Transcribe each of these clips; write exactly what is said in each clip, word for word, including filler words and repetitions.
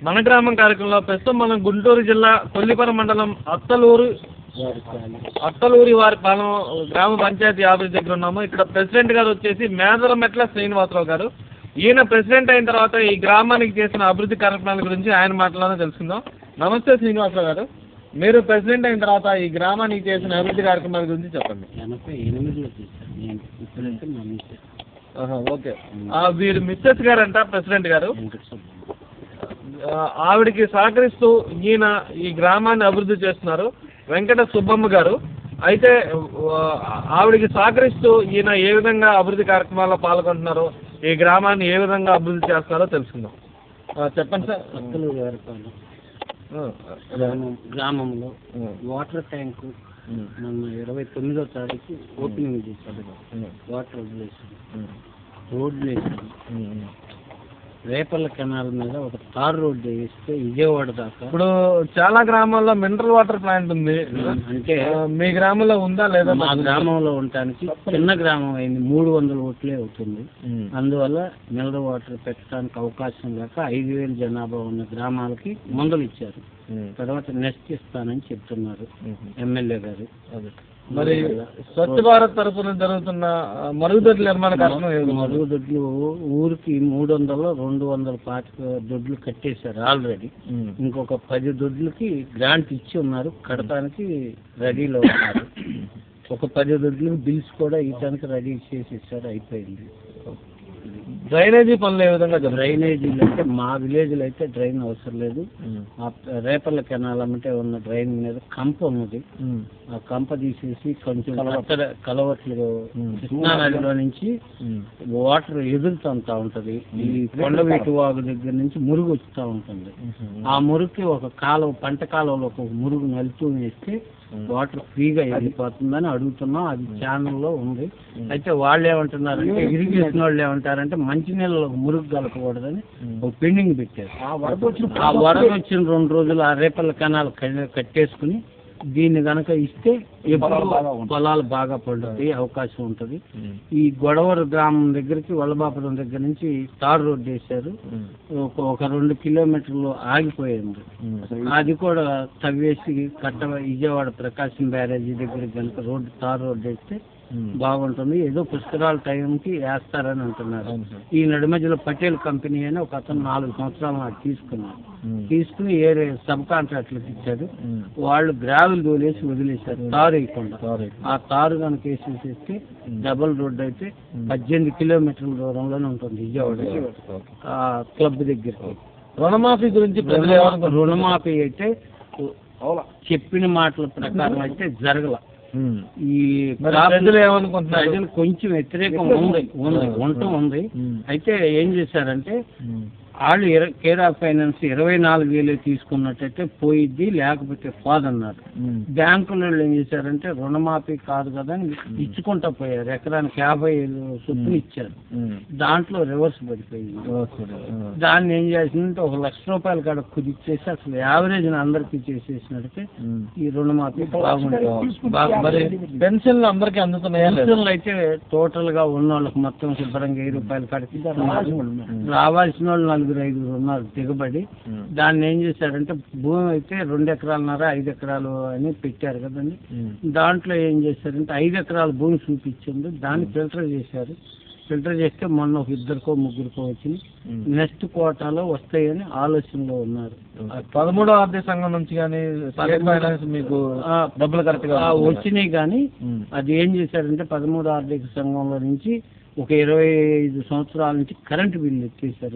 మన గ్రామం కార్యక్రమంలో ప్రస్తుతం మనం గుంటూరు జిల్లా కొల్లిపర మండలం అత్తలూరు అత్తలూరి వారి పాలెం గ్రామ పంచాయతీ ఆఫీస్ దగ్గర ఉన్నాము. ఇక్కడ ప్రెసిడెంట్ గారు వచ్చేసి మేదరమెట్ల శ్రీనివాసరావు గారు. ఈయన ప్రెసిడెంట్ అయిన తర్వాత ఈ గ్రామానికి చేసిన అభివృద్ధి కార్యక్రమాల గురించి ఆయన మాటలోనే తెలుసుకుందాం. నమస్తే శ్రీనివాసరావు గారు, మీరు ప్రెసిడెంట్ అయిన తర్వాత ఈ గ్రామానికి చేసిన అభివృద్ధి కార్యక్రమాల గురించి చెప్పండి. ఓకే, వీరు మిస్సెస్ గారంట ప్రెసిడెంట్ గారు. ఆవిడికి సహకరిస్తూ ఈయన ఈ గ్రామాన్ని అభివృద్ధి చేస్తున్నారు వెంకట సుబ్బమ్మ గారు. అయితే ఆవిడికి సహకరిస్తూ ఈయన ఏ విధంగా అభివృద్ధి కార్యక్రమాల్లో పాల్గొంటున్నారో, ఈ గ్రామాన్ని ఏ విధంగా అభివృద్ధి చేస్తున్నారో తెలుసుకుందాం. చెప్పండి సార్. గ్రామంలో వాటర్ ట్యాంకు మొన్న ఇరవై తొమ్మిదో తారీఖు ఓపెనింగ్ చేశారు. వాటర్ వదిలేసారు, రోడ్లు వేసారు. రేపల్ల కెనాల్ మీద ఒక తార్ రోడ్డు వేస్తే విజయవాడ దాకా. ఇప్పుడు చాలా గ్రామాల్లో మినరల్ వాటర్ ప్లాంట్ ఉంది, అంటే మీ గ్రామంలో ఉందా లేదా? మా గ్రామంలో ఉండటానికి చిన్న గ్రామం అయింది, మూడు వందల ఓట్లే అవుతుంది. అందువల్ల మినరల్ వాటర్ పెట్టడానికి అవకాశం లేక ఐదు వేల జనాభా ఉన్న గ్రామాలకి మందులు ఇచ్చారు. తర్వాత నెక్స్ట్ ఇస్తానని చెప్తున్నారు ఎమ్మెల్యే గారు. మరి స్వచ్ఛ భారత్ తరఫున జరుగుతున్న మరుగుదొడ్ల నిర్మాణ కార్యక్రమం, మరుగుదొడ్లు ఊరికి మూడు వందలు రెండు వందల పాతిక దొడ్లు కట్టేశారు ఆల్రెడీ. ఇంకొక పది దొడ్లకి గ్రాంట్ ఇచ్చి ఉన్నారు, కడటానికి రెడీలో ఉన్నారు. ఒక పది దొడ్లకి బిల్స్ కూడా ఇవ్వడానికి రెడీ చేసి ఇచ్చారు, అయిపోయింది. డ్రైనేజీ పనులు ఏ విధంగా? డ్రైనేజీలు అయితే మా విలేజ్లో అయితే డ్రైన్ అవసరం లేదు. రేపల్ల కెనాల్ అంటే ఉన్న డ్రైన్ మీద కంప ఉన్నది, ఆ కంప తీసేసి కొంచెం కలవట్లు కృష్ణా నదిలో నుంచి వాటర్ ఎదురుతుంటా ఉంటది. ఈ కొండవీటి వాగు దగ్గర నుంచి మురుగు వస్తూ ఉంటుంది. ఆ మురుగుకి ఒక కాలువ, పంట కాలువలో ఒక మురుగు నలుతూ వేస్తే వాటర్ ఫ్రీగా వెళ్ళిపోతుందని అడుగుతున్నాం. అది ఛానల్లో ఉంది. అయితే వాళ్ళు ఏమంటున్నారంటే, ఇరిగేషన్ వాళ్ళు ఏమంటారంటే మంచినీళ్ళలో మురుగు కలపకూడదని ఒక పెండింగ్ పెట్టారు. ఆ వరద వచ్చిన రెండు రోజులు ఆ రేపల్ల కెనాల్ కట్టేసుకుని దీన్ని కనుక ఇస్తే ఎప్పుడు పొలాలు బాగా పండుతాయి, అవకాశం ఉంటుంది. ఈ గొడవర గ్రామం దగ్గరికి వల్లబాపురం దగ్గర నుంచి తార్ రోడ్డు వేశారు, ఒక రెండు కిలోమీటర్లు ఆగిపోయింది. అది కూడా తవ్వేసి కట్ట విజయవాడ ప్రకాశం బ్యారేజీ దగ్గరికి కనుక రోడ్డు తార్ రోడ్డు వేస్తే బాగుంటుంది. ఏదో పుష్కరాల టైంకి వేస్తారని అంటున్నారు. ఈ నడిమధ్యలో పటేల్ కంపెనీ అని ఒక అతను నాలుగు సంవత్సరాలు నాకు తీసుకున్నారు. తీసుకుని ఏరే సబ్ కాంట్రాక్టర్లకు ఇచ్చారు. వాళ్ళు గ్రావెల్ తోలేసి వదిలేశారు, తారు వేయకుండా. ఆ తారు కనుక వేసేసేస్తే డబల్ రోడ్డు అయితే పద్దెనిమిది కిలోమీటర్ల దూరంలోనే ఉంటుంది విజయవాడ క్లబ్ దగ్గరికి. రుణమాఫీ గురించి రుణమాఫీ అయితే చెప్పిన మాటల ప్రకారం అయితే జరగల. ఈ ప్రజలు ఏమనుకుంటున్నారు, ప్రజలు కొంచెం వ్యతిరేకం ఉంది ఉంది ఉండటం ఉంది. అయితే ఏం చేశారంటే వాళ్ళు కేర్ ఆఫ్ ఫైనాన్స్ ఇరవై నాలుగు వేలు తీసుకున్నట్టయితే పోయిద్ది, లేకపోతే పోదన్నారు. బ్యాంకుల ఏం చేశారంటే రుణమాఫీ కాదు కదా అని ఇచ్చుకుంటా పోయారు. ఎకరానికి యాభై ఏళ్ళు సొప్పులు ఇచ్చారు, దాంట్లో రివర్స్ పడిపోయింది. దాన్ని ఏం చేసిందంటే ఒక లక్ష రూపాయలు కాడ కుదిచ్చేసి అసలు యావరేజ్ అందరికీ చేసేసినట్టే ఈ రుణమాఫీ బాగుంటుంది. పెన్షన్లు అందరికీ అందుతున్నాయి. పెన్షన్లు అయితే టోటల్ గా ఉన్న వాళ్ళకి మొత్తం శుభ్రంగా వెయ్యి రూపాయలు కడితే రావాల్సిన వాళ్ళు నలుగురు ఐదుగురు ఉన్నారు దిగబడి. దాన్ని ఏం చేశారంటే భూమి అయితే రెండు ఎకరాలన్నర ఐదు ఎకరాలు అని పెట్టారు కదండి. దాంట్లో ఏం చేశారంటే ఐదు ఎకరాల భూమి చూపించింది, దాన్ని ఫిల్టర్ చేశారు. ఫిల్టర్ చేస్తే మొన్న ఒక ఇద్దరికో ముగ్గురికో వచ్చింది. నెక్స్ట్ కోటాలో వస్తాయని ఆలోచనలో ఉన్నారు. పదమూడో ఆర్థిక సంఘం నుంచి కానీ మీకు డబ్బులు కరెక్ట్ గా వచ్చినాయి. కానీ అది ఏం చేశారంటే పదమూడో ఆర్థిక సంఘంలో నుంచి ఒక ఇరవై ఐదు సంవత్సరాల నుంచి కరెంటు బిల్లు ఎక్కేశారు.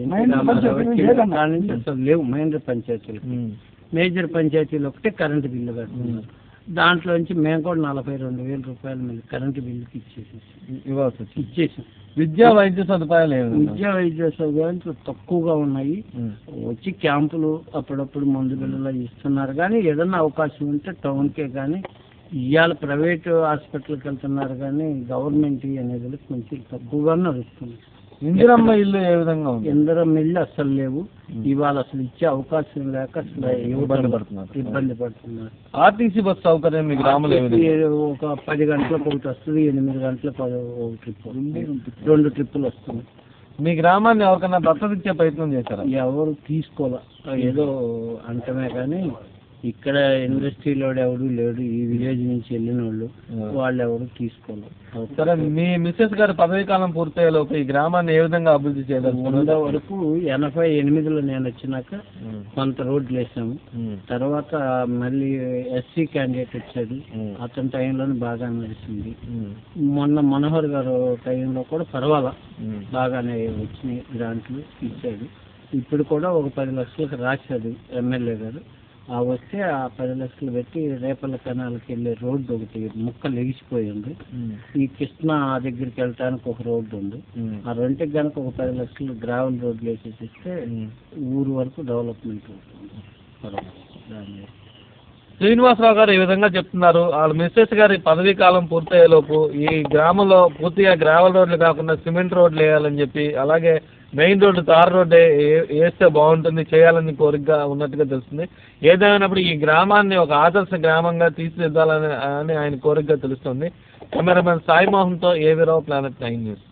నుంచి అసలు లేవు మైనర్ పంచాయతీలు. మేజర్ పంచాయతీలు ఒకటే కరెంటు బిల్లు కడుతున్నారు. దాంట్లో నుంచి మేము కూడా నలభై రెండు వేల రూపాయలు మళ్ళీ కరెంటు బిల్లుకి ఇచ్చేసి ఇవ్వాల్సి వచ్చి ఇచ్చేసాం. విద్యా వైద్య సదుపాయాలు విద్యా వైద్య సదుపాయాలు తక్కువగా ఉన్నాయి. వచ్చి క్యాంపులు అప్పుడప్పుడు మందు బిళ్ళలో ఇస్తున్నారు. కానీ ఏదన్నా అవకాశం ఉంటే టౌన్కే కానీ ఇవాళ ప్రైవేటు హాస్పిటల్కి వెళ్తున్నారు. కానీ గవర్నమెంట్ అనేది కొంచెం తక్కువగా నడుస్తుంది. ఇందిరమ్మ ఇల్లు ఏ విధంగా ఉంది? ఇందిరమ్మ ఇల్లు అసలు లేవు. ఇవాళ అసలు ఇచ్చే అవకాశం లేక అసలు ఇబ్బంది పడుతున్నారు ఇబ్బంది పడుతున్నారు ఆర్టీసీ బస్ సౌకర్యం మీ గ్రామంలో ఒక పది గంటలకు ఒకటి వస్తుంది, ఎనిమిది గంటలకు ఒక ట్రిప్, రెండు ట్రిప్పులు వస్తుంది. మీ గ్రామాన్ని ఎవరికైనా దత్తత ఇచ్చే ప్రయత్నం చేశారా? ఎవరు తీసుకోలే, ఏదో అంటమే కానీ ఇక్కడ ఇండస్ట్రీలో ఎవడు లేడు, ఈ విలేజ్ నుంచి వెళ్ళిన వాళ్ళు వాళ్ళు ఎవరు తీసుకోలేదు. సరే, మీ మిస్సెస్ గారి పదవీ కాలం పూర్తయ్యే లోపు ఈ గ్రామాన్ని ఏ విధంగా అభివృద్ధి చేయగలుగుతుందో? వరకు ఎనభై ఎనిమిదిలో నేను వచ్చినాక కొంత రోడ్లు వేసాము. తర్వాత మళ్ళీ ఎస్సీ క్యాండిడేట్ వచ్చాడు, అతని టైంలోనే బాగా నడిచింది. మొన్న మనోహర్ గారు టైంలో కూడా పర్వాలా బాగానే వచ్చినాయి, గ్రాంట్లు ఇచ్చాడు. ఇప్పుడు కూడా ఒక పది లక్షలకు రాశాడు ఎమ్మెల్యే గారు. ఆ వస్తే ఆ పది లక్షలు పెట్టి రేపల్ల కెనాల్కి వెళ్ళే రోడ్డు ఒకటి ముక్క లెగిసిపోయి ఉంది. ఈ కృష్ణ దగ్గరికి వెళ్ళటానికి ఒక రోడ్డు ఉంది. ఆ రెండుకి కనుక ఒక పది లక్షలు గ్రావెల్ రోడ్లు వేసేసిస్తే ఊరు వరకు డెవలప్మెంట్ అవుతుంది. శ్రీనివాసరావు గారు ఈ విధంగా చెప్తున్నారు. వాళ్ళ మిస్సెస్ గారి పదవీ కాలం పూర్తయ్యేలోపు ఈ గ్రామంలో పూర్తిగా గ్రావెల్ రోడ్లు కాకుండా సిమెంట్ రోడ్లు వేయాలని చెప్పి, అలాగే మెయిన్ రోడ్డు తార్ రోడ్డు వేస్తే బాగుంటుంది చేయాలని కోరిక ఉన్నట్టుగా తెలుస్తుంది. ఏదేమైనప్పుడు ఈ గ్రామాన్ని ఒక ఆదర్శ గ్రామంగా తీర్చిదిద్దాలని అని ఆయన కోరికగా తెలుస్తుంది. కెమెరామెన్ సాయి మోహన్తో ఏవీరావు, ప్లానెట్ నైన్ న్యూస్.